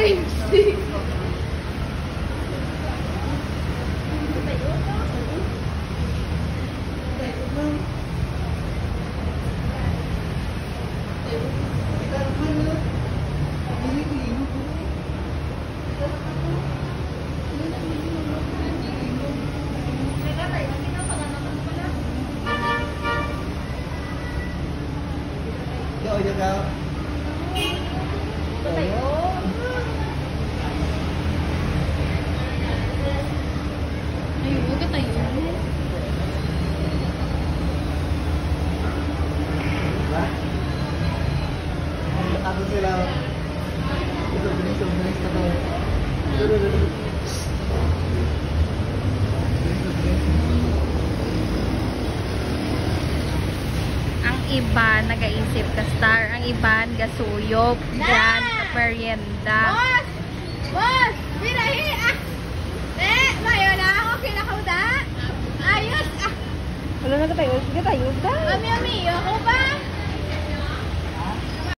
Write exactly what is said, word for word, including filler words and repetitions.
K F C. Yo, yo daw. Tayo. Ay, huwag ka tayo. Ako sila. Ito, bilis, bilis na to. Ang iba nagaisip ka star, ang iba gasuyop dyan sa merienda. Boss! Boss! Birahi! Ah! Eh! Mayo na! Okay na ka da? Ayos! Ah! Wala na tayo, sige tayo da. Ami-ami! Ako ba?